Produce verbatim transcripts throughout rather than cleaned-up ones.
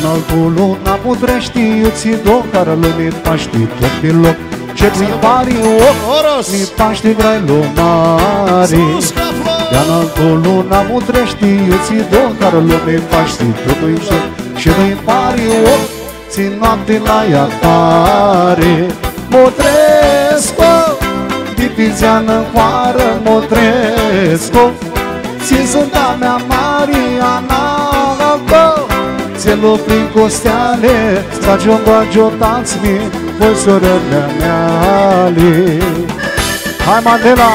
Ianăltul luna putrești, iuții două care lumii paști tot pe loc. Ce prin pari ochi, mi paști grai lumari. Ianăltul luna putrești, iuții două care lumii paști tot-i joc. Și prin pari ochi, țin noapte la ea tare. Motrescu, dipizeană coară, Motrescu, ți sunt a mea Mariana, ți-l prin costeale, stagion bagiotați-mi, voi sorările meale. Hai, Mandela!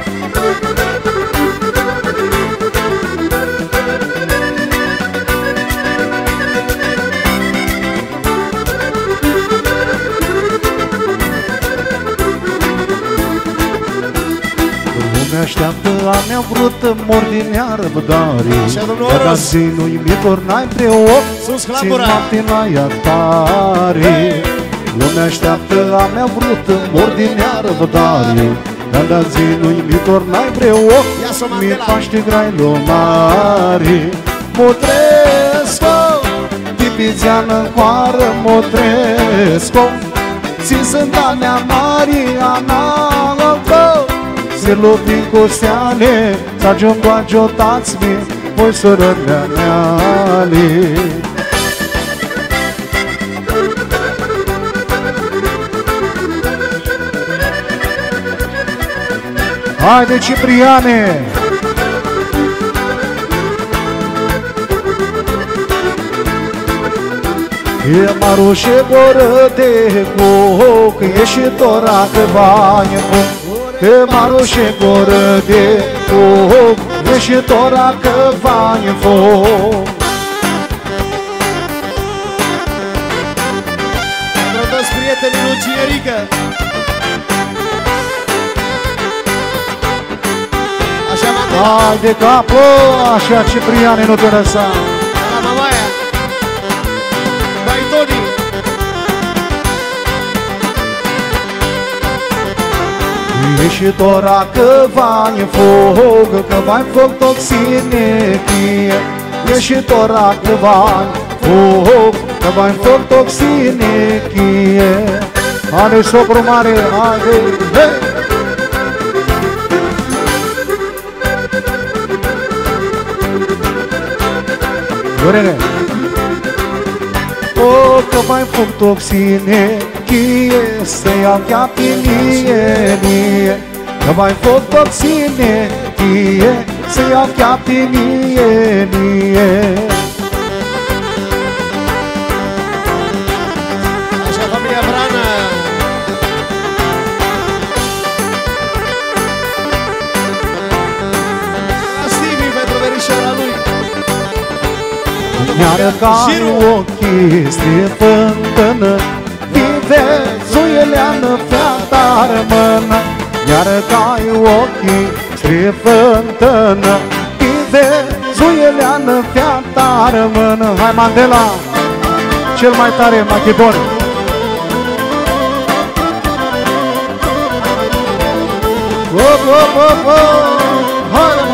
Așteaptă a mea vrut mor din iarbădare. Dar zi nu-i mitor, n-ai preoc, țin noapte la ea tare. Lumea așteaptă a mea vrut mor din iarbădare. Dar zi nu-i mitor, n-ai preoc, mi paște grai lumare. Motrescu, tipizeană coară, Motrescu, ți sunt a mea Mariana, ți-l prin costeale, stagion bagiotați-mi, voi sorările meale. Haide, Cipriane! E marușe boră de coc, ieșitora că bani foc. E marușe boră de coc, ieșitora că bani foc. Pentru toți prietenii lui Cinerică. Așa m-am. Haide capă, așa Cipriane, nu te lăsa. La mamaia. Bai Toni. Ieșitora că bani foc, că bani foc toxine chie. Ieșitora că bani foc, că bani foc toxine chie. Haide, sopru mare, haide, hei! Dorene! O, că bani foc toxine chie, să iau chiar pe mie, mie. Că mai foc toxine chie, să iau chiar pe mie, mie. Așa, familia Brană. La Stevie pentru verișoara lui. Mi-ară ca ochii strifântână, Zuieleană, fata rămână. Mi-ară ca-i ochii strifântână, Zuieleană, fata rămână. Hai, Mandela, cel mai tare, Machibon. Op, op, op, op. Hai, mă.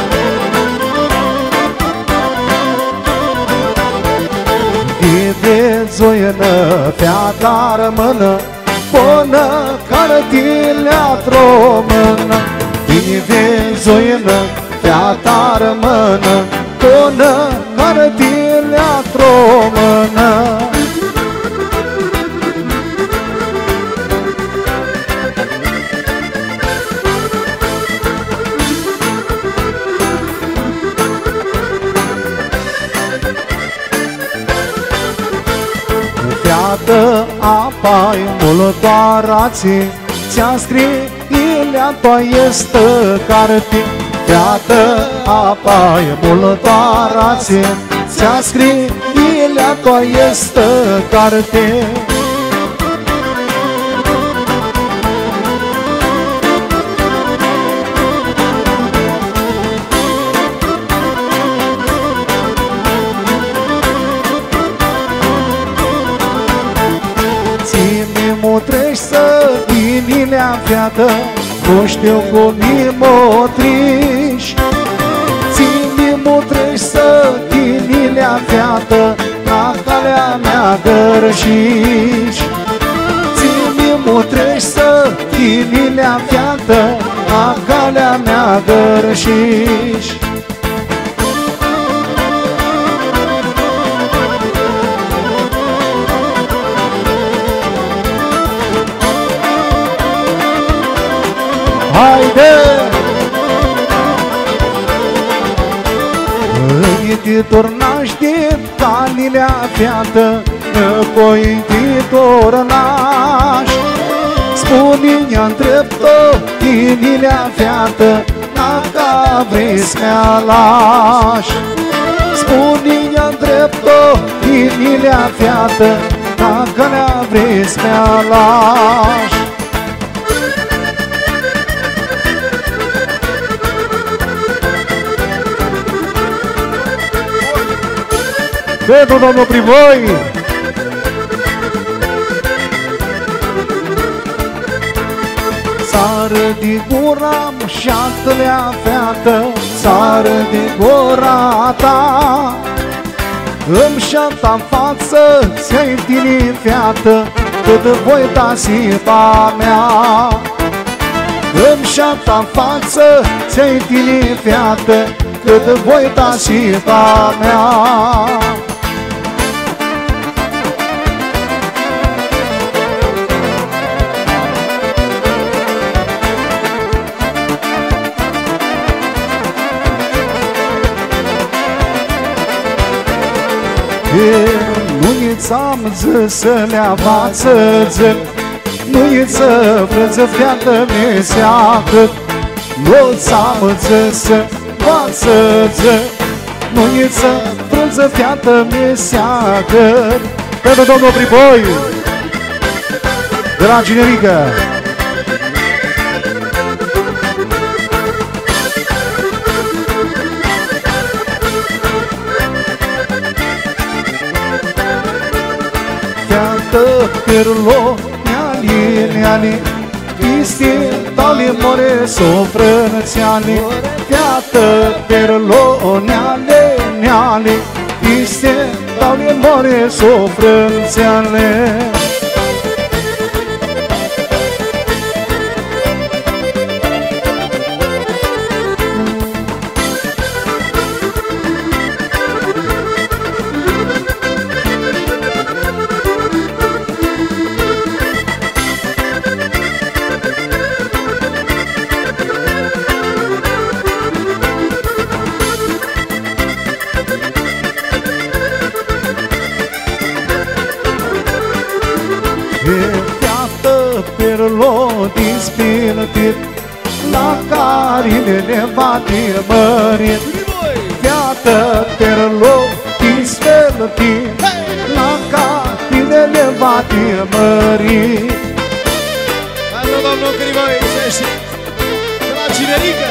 De zoienă, fata rămână, bună, care tine-a-tr-o mână. De zoienă, fata rămână, bună, care tine-a-tr-o mână. Fiată apa-i mulătoarații, ți-a scris ilea toaiestă carte. Fiată apa-i mulătoarații, ți-a scris ilea toaiestă carte. Trești să dinilea fiată, nu știu cum mi-mo triși. Ține-mă trești să dinilea fiată, dacă calea mea gărășici. Ține mutrești să chinilea fiată, a calea mea gărășici. Haide! Îi turnași de calilea fiată, Îi turnași. Spune-i-a îndrept-o chinilea fiată, Dacă vrei să-mi lași. Spune-i-a îndrept-o chinilea fiată, Dacă le vrei să-mi lași. Pentru domnul Privoi! Sară de gura șatălea feată, sară de gura ta. Îmi șata-n față, ți-ai tine feată, cât voi da sipa mea. Îmi șata-n față, ți-ai tine feată, cât voi da sipa mea. Nu-i ți-am zis să le avață zâc, Nu-i ță frânță fiată meseacă, Nu ți-am zis să avață zâc, Nu-i ță frânță fiată meseacă. Pentru domnul Priboi de la Ginerică. Perlo, neali, neali, Isti, tali more, sofră țiali. Fiată, perlo, neali, neali, Isti, tali more, sofră țiali. La carinele va te mărit, Fiată perlo disfeltit, La carinele va te mărit. Pentru domnul Grigoi, să știi, de la Cinerică.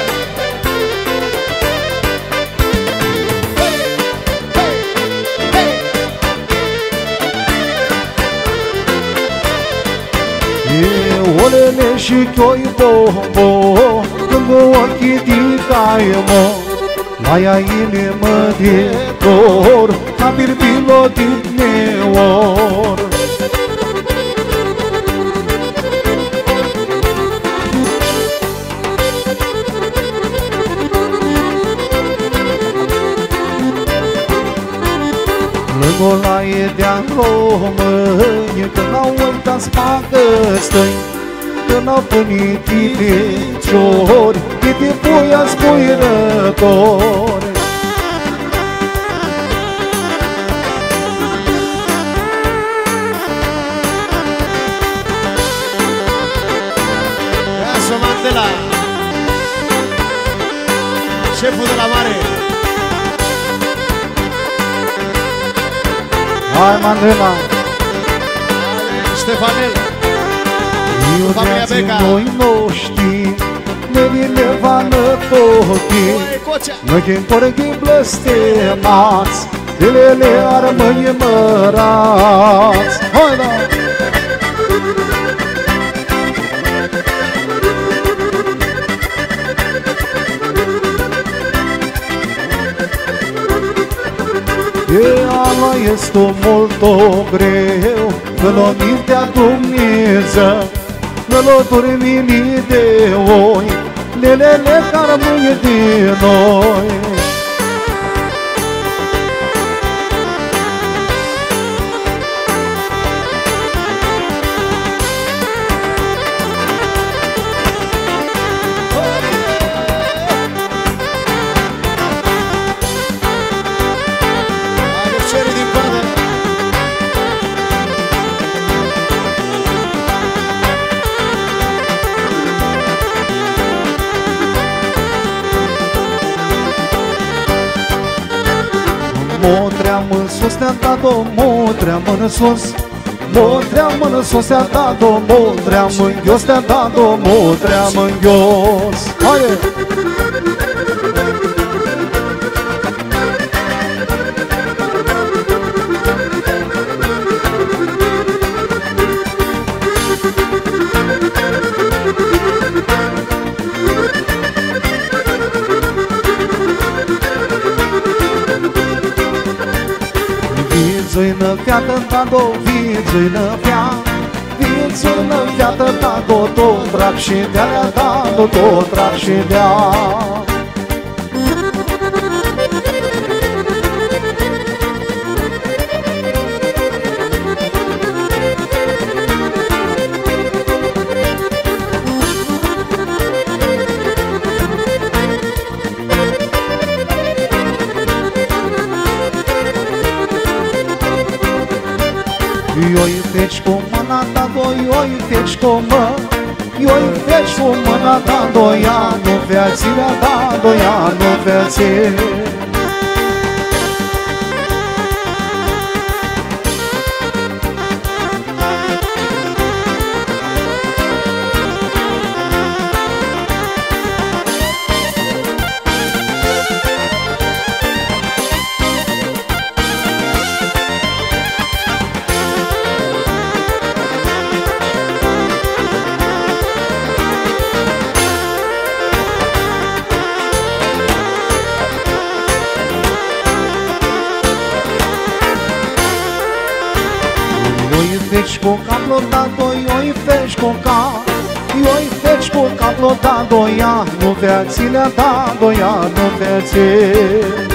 Olele și chioi bombo, Când ochii ticai mo, Mai ai inimă de dor, Ca birbilo din neor. Lângolaie de-a români, Când n-au uitat-ți facă stăni, Când n-au punit piciori, Câte puia-ți puirători. Iasu Mandela, șeful de la mare. Hai Mandela! Ștefanel, familia Beca. Noi noștri, Nenile vanătochi, Noi din porghi blăstemați, Zilele ar rămâne mărați. Hai da! E la este molto greu, că la mintea Dumnezeu, că la dormili de oi, lelele care mâine de noi. Motream în sus te-a dat-o, motream în sus, motream în sus te-a dat-o, motream în ghios te-a dat-o, motream în ghios. Haide! Vițuină fiată ta-do, vițuină fia, vițuină fiată ta-do, tot drag și de-alea ta-do, tot drag și de-a. Ioi feci cu mâna ta, doi, ioi feci cu mă, ioi feci cu mâna ta, doi, ani nu vieții ta, doi, ani nu vieții. Feci cu capul ta, doi, oi feci cu cap, oi feci cu capul ta, doi, ani nu viețile ta, doi, ani nu vieții.